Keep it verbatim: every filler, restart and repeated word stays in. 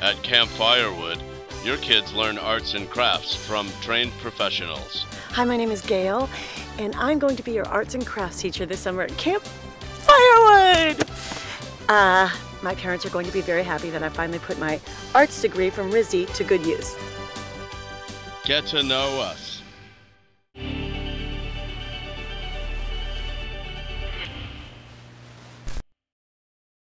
At Camp Firewood, your kids learn arts and crafts from trained professionals. Hi, my name is Gail, and I'm going to be your arts and crafts teacher this summer at Camp Firewood. Uh, my parents are going to be very happy that I finally put my arts degree from R I S D to good use. Get to know us.